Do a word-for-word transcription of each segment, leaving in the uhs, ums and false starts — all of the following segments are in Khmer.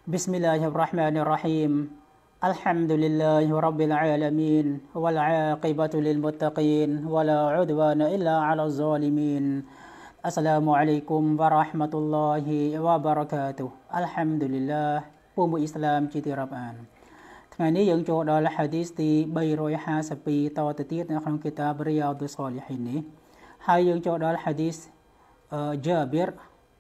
بسم الله الرحمن الرحيم الحمد لله رب العالمين والعاقبة للمتقين ولا عدوان إلا على الظالمين السلام عليكم ورحمة الله وبركاته الحمد لله ពួកមុអ៊ីស្លាមជាទីរាប់អានថ្ងៃនេះយើងចូលដល់ហាឌីសទី352តទៅទៀតនៅក្នុងគីតាបរីយ៉ាឌុសសាលីហ៊ីននេះហើយយើងចូលដល់ហាឌីសجابر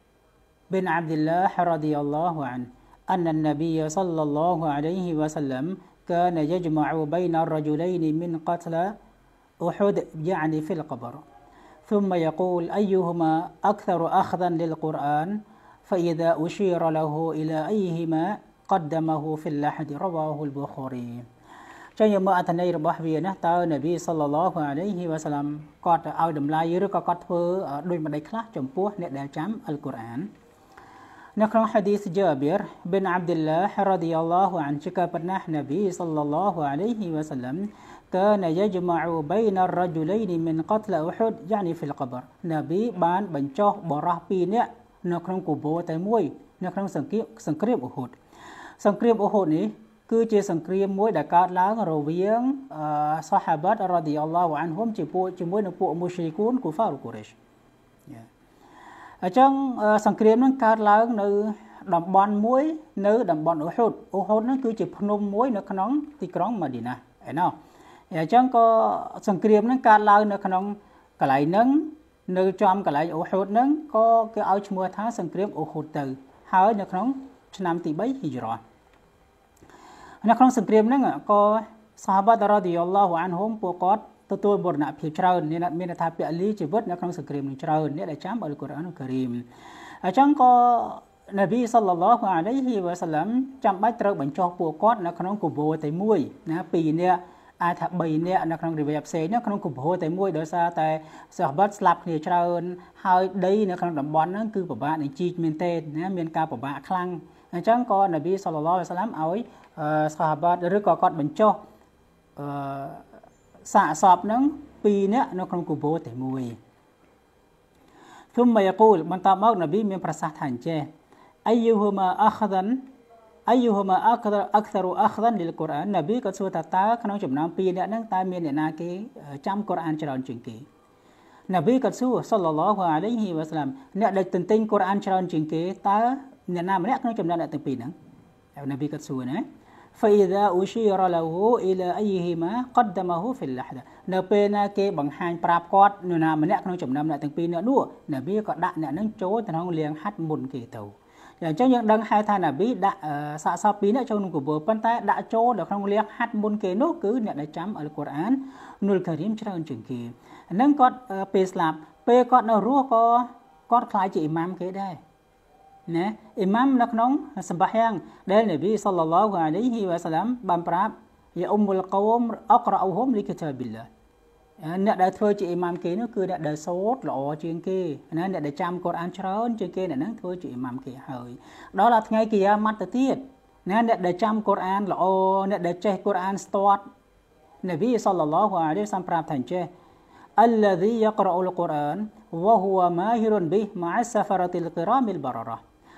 بن عبد الله رضي الله عنه أن النبي صلى الله عليه وسلم كان يجمع بين الرجلين من قتل أحد يعني في القبر ثم يقول أيهما أكثر أخذا للقرآن فإذا أشير له إلى أيهما قدمه في اللحد رواه البخاري ចឹងយើងមើលអត្ថន័យរបស់វាណាតើនប៊ីសល្លឡោះអាឡៃហ៊ីវ៉ាសាឡាំគាត់ឲ្យតម្លៃឬក៏គាត់ធ្វើដូចម្ដេចខ្លះចំពោះអ្នកដែលចាំអល់កុរអាននៅក្នុងហាឌីស جابر بن عبد الله رضي الله عنه ជាការប៉ុណ្ណានប៊ីសល្លឡោះអាឡៃហ៊ីវ៉ាសាឡាំ كان يجمع بين الرجلين من قتل أحد يعني في القبر នប៊ីបានបញ្ចុះបរិះពីរនាក់នៅក្នុងគូបូតែមួយនៅក្នុងសង្គ្រាមសង្គ្រាមអ៊ូហុដសង្គ្រាមអ៊ូហុដនេះគឺជាសង្គ្រាមមួយដែលកើតឡើងរវាងសាហាបាតរ៉ាឌីអល់ឡោះអានហ៊ុមជាមួយនឹងពួកមូស្រីគូនគូហ្វារកូរ៉េសអញ្ចឹងសង្គ្រាមហ្នឹងកើតឡើងនៅតំបន់មួយនៅតំបន់អ៊ូហុដអ៊ូហុដហ្នឹងគឺជាភ្នំមួយនៅក្នុងទីក្រុងម៉ាឌីណាឯណោះអញ្ចឹងក៏សង្គ្រាមហ្នឹងកើតឡើងនៅក្នុងកន្លែងហ្នឹងនៅចំកន្លែងអ៊ូហុដហ្នឹងក៏គេឲ្យឈ្មោះថាសង្គ្រាមអ៊ូហុដទៅហើយនៅក្នុងឆ្នាំទី3ហ៊ីជ្រ៉ានៅក្នុងសង្គ្រាមហ្នឹងក៏សាហាបាតរ៉ាឌីអល់ឡោះអានហ៊ុមពួកគាត់ទទួលមរណភាពច្រើនមានថាពលីជីវិតនៅក្នុងសង្គ្រាមនឹងច្រើនអ្នកដែលចាំអល់កុរអានការីមអញ្ចឹងក៏នប៊ីសល្លឡោះអាឡៃហ៊ីវ៉ាសាឡាំចាំបាច់ត្រូវបញ្ចុះពួកគាត់នៅក្នុងគូបូតែមួយណាពីរនាក់អាចថា3នាក់នៅក្នុងរីវ៉ាផ្សេងនៅក្នុងគូបូតែមួយដោយសារតែសាហាបាតស្លាប់គ្នាច្រើនហើយដីនៅក្នុងតំបន់ហ្នឹងគឺពិបាកនឹងជីកមែនទេណាមានការពិបាកខ្លាំងអញ្ចឹងក៏នប៊ីសល្លឡោះអាឡៃហ៊ីវ៉ាសាឡាំឲ្យសាហាបាតឬក៏គាត់បញ្ចុះអឺសាកសពហ្នឹងពីរនាក់នៅក្នុងគូបូតែមួយ ثم يقول បន្តមកនប៊ីមានប្រសាសន៍ថាអញ្ចេះ أيهما أخذا أيهما أكثر أكثر أخذا للقرآن នប៊ីក៏សួរថាតើក្នុងចំណោមពីរនាក់ហ្នឹងតើមានអ្នកណាគេចាំកុរអានច្រើនជាងគេនប៊ីក៏សួរសល្លឡោះអាឡៃហ៊ីវ៉ាសាឡាំអ្នកដែលទន្ទិញកុរអានច្រើនជាងគេតើអ្នកណាម្នាក់ក្នុងចំណោមអ្នកទាំងពីរហ្នឹងនប៊ីក៏សួរណា فإذا أشير له إلى أيهما قدمه في اللحد នៅពេលណាគេបង្ហាញប្រាប់គាត់នរណាម្នាក់ក្នុងចំណោមអ្នកទាំងពីរនាក់នោះនប៊ីក៏ដាក់អ្នកហ្នឹងចូលទៅក្នុងលៀងហាត់មុនគេទៅអញ្ចឹងយើងដឹងហើយថានប៊ីដាក់សាកសពពីរនាក់ចូលក្នុងកបូប៉ុន្តែដាក់ចូលនៅក្នុងលៀងហាត់មុនគេនោះគឺអ្នកដែលចាំអល់កុរអាននុលការីមច្រើនជាងគេហ្នឹងគាត់ពេលស្លាប់ពេលគាត់នៅរស់ក៏គាត់ខ្លាចជាអ៊ីម៉ាមគេដែរណាអ៊ីម៉ាមនៅក្នុងសម្បាយ៉ាងដែលនប៊ីសល្លឡោះអាឡៃហ៊ីវ៉ាសាឡាំបានប្រាប់យ៉ាអ៊ុមុលកូមអក្រអ៊ូហ៊ុមលីគីតាប៊ីឡាអ្នកដែលធ្វើជាអ៊ីម៉ាមគេនោះគឺអ្នកដែលសូត្រល្អជាងគេណាអ្នកដែលចាំកុរអានច្រើនជាងគេអ្នកហ្នឹងធ្វើជាអ៊ីម៉ាមគេហើយដល់ដល់ថ្ងៃគីយ៉ាម៉ាត់ទៅទៀតណាអ្នកដែលចាំកុរអានល្អអ្នកដែលចេះកុរអានស្ទាត់នប៊ីសល្លឡោះអាឡៃហ៊ីវ៉ាសាឡាំប្រាប់ថាអញ្ចេះ الذي يقرأ القرآن وهو ماهر به مع السفرة الكرام البررة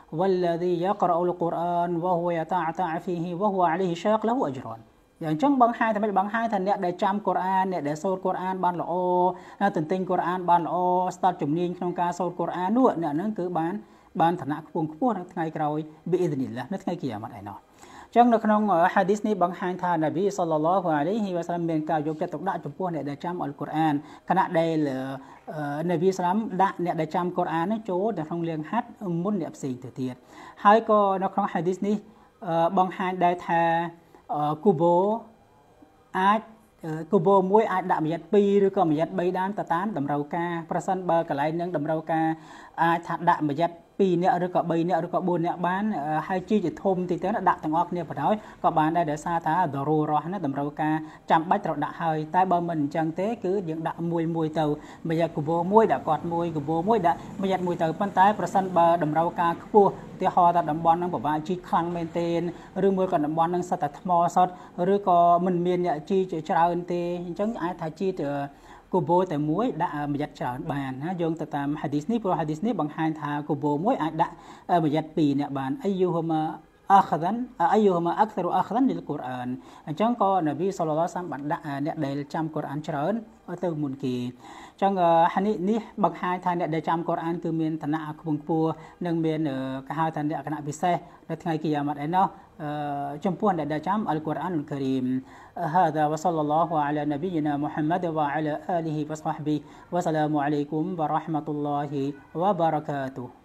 والذي يقرأ القرآن وهو يتعتع فيه وهو عليه شاق له أجران យ៉ាងចឹងបងហាយតែមិនបងហាយថាអ្នកដែលចាំកុរអានអ្នកដែលសូត្រកុរអានបានល្អទន្ទិញកុរអានបានល្អស្ទាត់ជំនាញក្នុងការសូត្រកុរអាននោះអ្នកហ្នឹងគឺបានបានឋានៈខ្ពង់ខ្ពស់នៅថ្ងៃក្រោយប៊ីអ៊ីឌនីឡានៅថ្ងៃគីយ៉ាម៉ាត់ឯណោះចឹងនៅក្នុងហាឌីសនេះបង្ហាញថានប៊ីសល្លឡោះអាឡៃហ៊ីវ៉ាសាឡាំមានការយកចិត្តទុកដាក់ចំពោះអ្នកដែលចាំអល់កុរអានខណៈដែលនប៊ីសាឡាំដាក់អ្នកដែលចាំកុរអាននេះចូលនៅក្នុងលៀងហាត់មុនអ្នកផ្សេងទៅទៀតហើយក៏នៅក្នុងហាឌីសនេះបង្ហាញដែរថាគូបូអាចគូបូមួយអាចដាក់មយ័តពីរឬក៏មយ័តបីដានទៅតាមតម្រូវការប្រសិនបើកន្លែងនឹងតម្រូវការអាចថាដាក់មយ័តពីរនាក់ឬក៏បីនាក់ឬក៏បួននាក់បានហើយជីជាធំទីទៅដាក់ទាំងអស់គ្នាបណ្ដោយក៏បានដែរដោយសារថាដរូរ៉ោះណាតម្រូវការចាំបាច់ត្រូវដាក់ហើយតែបើមិនអញ្ចឹងទេគឺយើងដាក់មួយមួយទៅមយ័តគូបូមួយដាក់គាត់មួយគូបូមួយដាក់មយ័តមួយទៅប៉ុន្តែប្រសិនបើតម្រូវការខ្ពស់ទីហោថាតំបន់ហ្នឹងពិបាកជីខ្លាំងមែនទែនឬមួយក៏តំបន់ហ្នឹងសិតតែថ្មសុទ្ធឬក៏មិនមានអ្នកជីច្រើនទេអញ្ចឹងអាចថាជីទៅគូបូតែមួយដាក់មយ័តច្រើនបានណាយោងទៅតាមហាឌីសនេះព្រោះហាឌីសនេះបង្ហាញថាគូបូមួយអាចដាក់មយ័តពីរអ្នកបានអាយុហូម៉ា أخذا أيهما أكثر أخذا للقرآن អញ្ចឹងក៏នប៊ីសល្លឡោះសាមបានដាក់អ្នកដែលចាំកូរ៉ានច្រើនទៅមុនគេអញ្ចឹងហានេះនេះបង្ហាញថាអ្នកដែលចាំកូរ៉ានគឺមានឋានៈខ្ពង់ខ្ពស់និងមានគេហៅថាលក្ខណៈពិសេសនៅថ្ងៃគីយ៉ាម៉ាត់ឯណោះចំពោះអ្នកដែលចាំអល់កូរ៉ានអ៊ុលការីម هذا وصلى الله على نبينا محمد وعلى آله وصحبه وسلام عليكم ورحمة الله وبركاته